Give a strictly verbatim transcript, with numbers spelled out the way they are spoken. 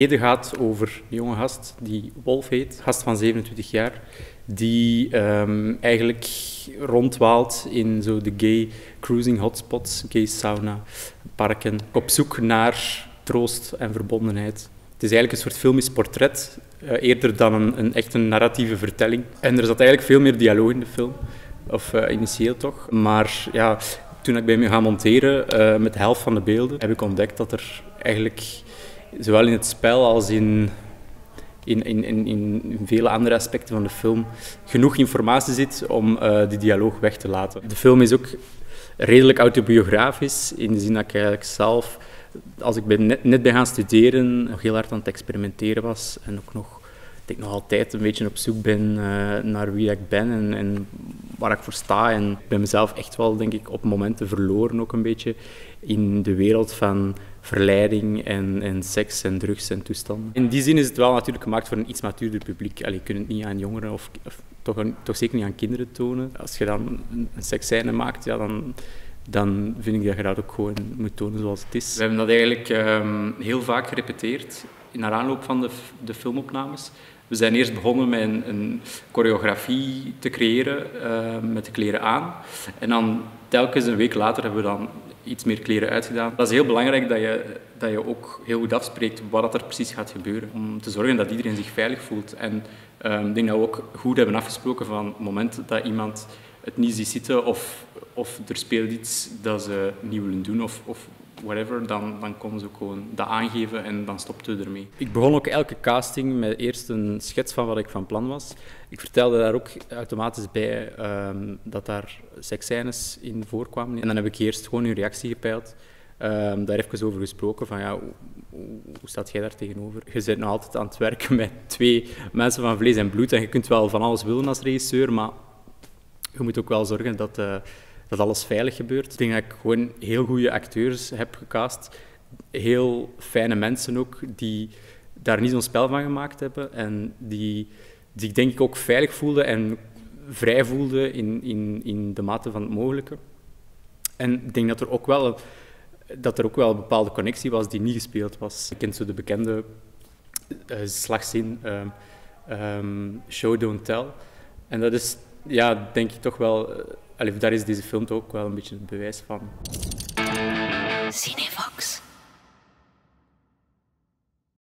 Het gaat over een jonge gast die Wolf heet, gast van zevenentwintig jaar, die um, eigenlijk rondwaalt in zo de gay cruising hotspots, gay sauna, parken, op zoek naar troost en verbondenheid. Het is eigenlijk een soort filmisch portret, uh, eerder dan een, een echt een narratieve vertelling. En er zat eigenlijk veel meer dialoog in de film, of uh, initieel toch. Maar ja, toen ik bij me ga monteren, uh, met de helft van de beelden, heb ik ontdekt dat er eigenlijk zowel in het spel als in, in, in, in, in vele andere aspecten van de film genoeg informatie zit om uh, die dialoog weg te laten. De film is ook redelijk autobiografisch, in de zin dat ik eigenlijk zelf, als ik ben net, net ben gaan studeren, nog heel hard aan het experimenteren was en ook nog, ik nog altijd een beetje op zoek ben uh, naar wie ik ben en, en waar ik voor sta. En ik ben mezelf echt wel, denk ik, op momenten verloren ook een beetje in de wereld van verleiding en, en seks en drugs en toestanden. In die zin is het wel natuurlijk gemaakt voor een iets matuurder publiek. Allee, je kunt het niet aan jongeren of, of toch, een, toch zeker niet aan kinderen tonen. Als je dan een seksscène maakt, ja, dan, dan vind ik dat je dat ook gewoon moet tonen zoals het is. We hebben dat eigenlijk um, heel vaak gerepeteerd naar aanloop van de, de filmopnames. We zijn eerst begonnen met een, een choreografie te creëren uh, met de kleren aan. En dan telkens een week later hebben we dan iets meer kleren uitgedaan. Dat is heel belangrijk dat je, dat je ook heel goed afspreekt wat er precies gaat gebeuren. Om te zorgen dat iedereen zich veilig voelt. En uh, ik denk dat we ook goed hebben afgesproken van het moment dat iemand het niet ziet zitten of, of er speelt iets dat ze niet willen doen of, of whatever, dan, dan konden ze ook gewoon dat aangeven en dan stopten we ermee. Ik begon ook elke casting met eerst een schets van wat ik van plan was. Ik vertelde daar ook automatisch bij um, dat daar seksscènes in voorkwamen. En dan heb ik eerst gewoon hun reactie gepeild. Um, daar even over gesproken, van ja, hoe, hoe, hoe staat jij daar tegenover? Je bent nog altijd aan het werken met twee mensen van vlees en bloed en je kunt wel van alles willen als regisseur, maar je moet ook wel zorgen dat, uh, dat alles veilig gebeurt. Ik denk dat ik gewoon heel goede acteurs heb gecast, heel fijne mensen ook, die daar niet zo'n spel van gemaakt hebben en die, die ik denk ik ook veilig voelden en vrij voelden in, in, in de mate van het mogelijke. En ik denk dat er ook wel, dat er ook wel een bepaalde connectie was die niet gespeeld was. Je kent zo de bekende uh, slagzin, uh, um, show, don't tell. En dat is, ja, denk ik toch wel, uh, allee, daar is deze film toch ook wel een beetje het bewijs van. Cinevox.